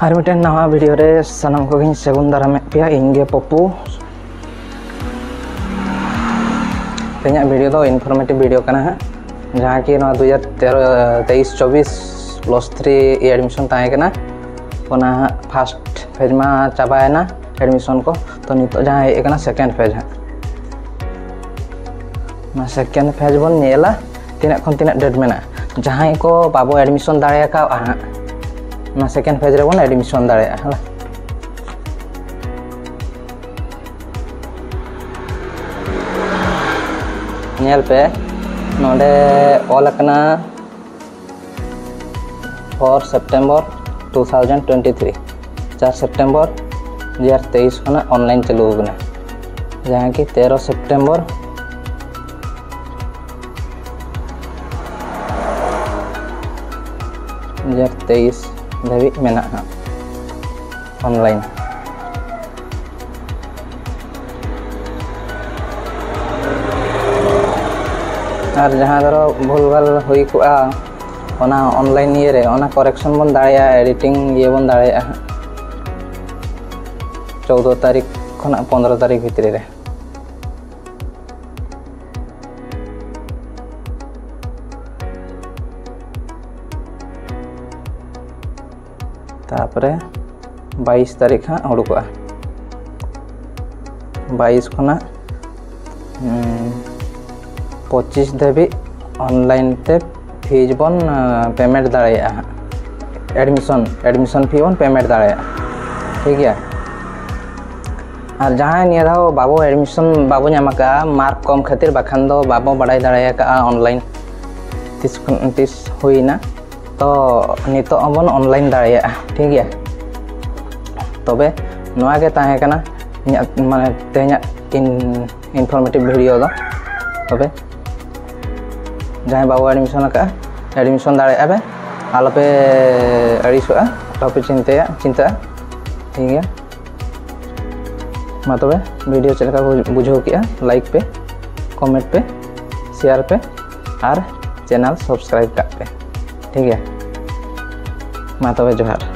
और मिट्टन नवा वीडियो रे सानाम को सगुन दाराम पे इंगे पप्पू तेज वीडियो तो इनफॉर्मेटिव वीडियो करना है जहाँ कि 2023-24 +3 एडमिशन तहना फर्स्ट फेज में चाबाना एडमिशन को तो नित जहाँ हेकना सेकेंड फेज है सेकेंड फेज बन नेला तीना खन तीना डेट में जहाँ को बाबो एडमिशन दाड़ा हाँ सेकेंड फेज रे बन एडमिशन दाड़ा है नेल पे नोडे ऑल करना 4 सितंबर 2023 4 सितंबर 2023 खना ऑनलाइन चालू होना जहाँ कि 13 सितंबर 2023 धाबी मेना ऑनलाइन और जहाँ दरो भूल भाल हुई को ऑनलाइन ये रे करेक्शन बन दाड़ा एडिटिंग ये बन दाड़ा 14 तारीख खना 15 तारीख भितरी रे तापरे 22 तारीख हाँ उड़ूका 22 खना 25 धाबी ऑनलाइन ते फीस बन पेमेंट दाड़ा एडमिशन फी बन पेमेंट दाड़ा ठीक है। और जहाँ निया धाव बाबो एडमिशन बाबो नामा मार्क कम खातिर बाखान दो बाबो बाड़ाई दाड़ा ऑनलाइन तीस हुईना तो नितो बन ऑनलाइन दाड़ा ठीक है। तबे नवा के ताहेकना माने तेज इनफॉर्मेटिव वीडियो दो तबे जहाँ बाबू एडमिशन दाड़ा पे आलोपे अड़ीसोगा आलोपे चिंता ठीक है। मा तबे वीडियो चलका बुझो किया लाइक पे कमेंट पे शेयर पे और चैनल सब्सक्राइब कर पे ठीक है। मा तबे जोहार।